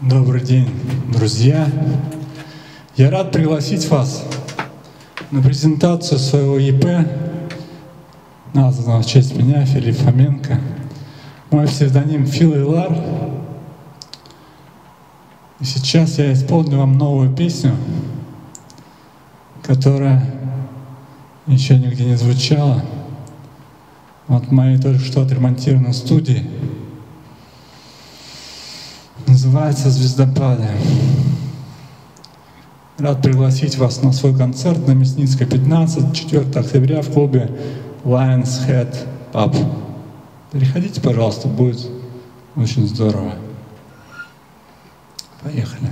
Добрый день, друзья! Я рад пригласить вас на презентацию своего ЕП, названного в честь меня, Филипп Фоменко. Мой псевдоним Фил Илар. И сейчас я исполню вам новую песню, которая еще нигде не звучала. Вот в моей только что отремонтированной студии. Называется «Звездопады». Рад пригласить вас на свой концерт на Мясницкой, 15, 4 октября в клубе Lion's Head Pub. Переходите, пожалуйста, будет очень здорово. Поехали.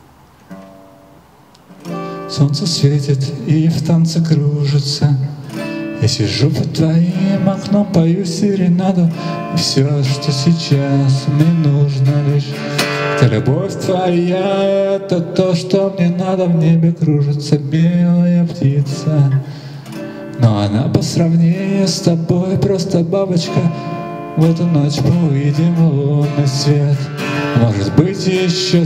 Солнце светит и в танце кружится. Я сижу под твоим окном, пою серенаду. И все, что сейчас мне нужно лишь это любовь твоя, это то, что мне надо. В небе кружится белая птица, но она по сравнению с тобой просто бабочка. В эту ночь мы увидим лунный свет. Может быть, еще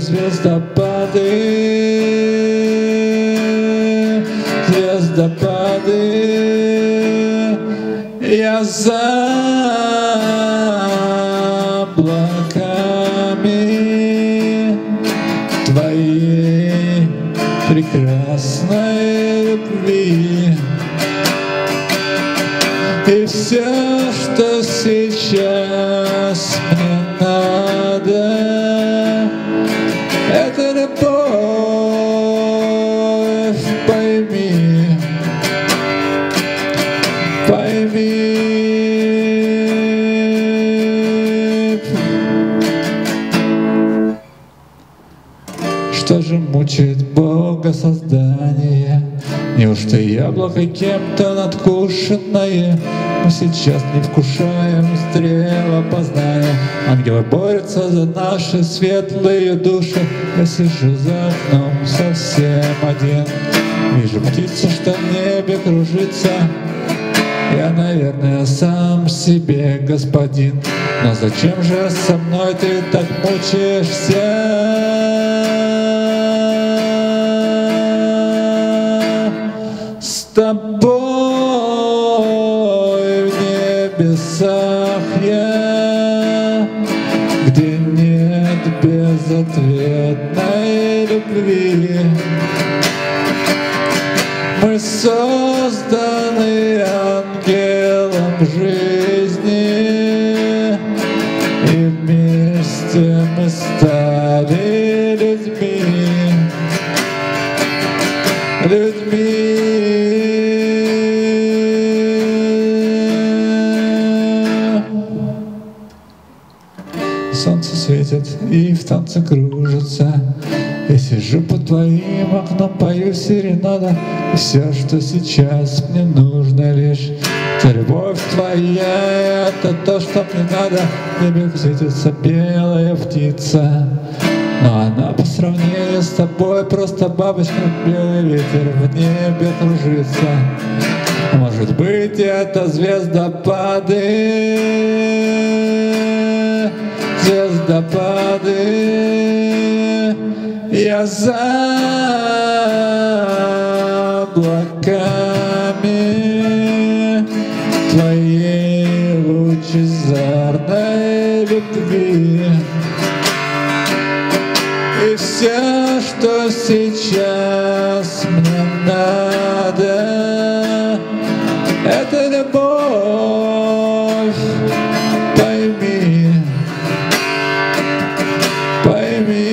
звездопады, звездопады. Я за облаками твоей прекрасной любви. И все, что сейчас мне надо, это любовь, пойми, пойми. Что же мучает Бога создание? Неужто яблоко кем-то надкушенное? Мы сейчас не вкушаем стрела познания. Ангелы борются за наши светлые души. Я сижу за окном совсем один. Вижу птицу, что в небе кружится. Я, наверное, сам себе господин. Но зачем же со мной ты так мучаешься? С тобой в небесах я, где нет безответной любви. Мы созданы ангелом жизни, и вместе мы стали людьми, людьми. Солнце светит и в танце кружится. Я сижу под твоим окном, пою серенаду. И все, что сейчас мне нужно лишь это любовь твоя, это то, что мне надо. В небе светится белая птица, но она по сравнению с тобой просто бабочка. Белый ветер в небе кружится. Может быть, это звездопады, звездопады. Я за облаками твоей лучезарной любви. И все, что сейчас мне надо, это любовь, пойми, пойми.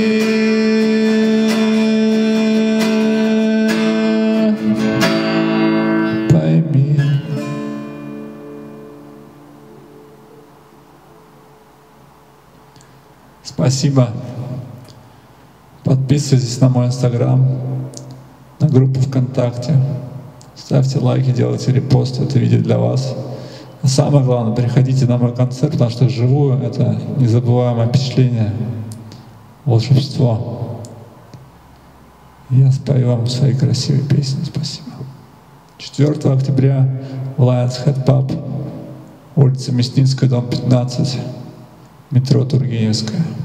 Спасибо. Подписывайтесь на мой Инстаграм, на группу ВКонтакте. Ставьте лайки, делайте репосты, это видео для вас. А самое главное, приходите на мой концерт, потому что вживую это незабываемое впечатление, волшебство. Я спою вам свои красивые песни. Спасибо. 4 октября в Lion's Head Pub, улица Мясницкая, дом 15, метро Тургеневская.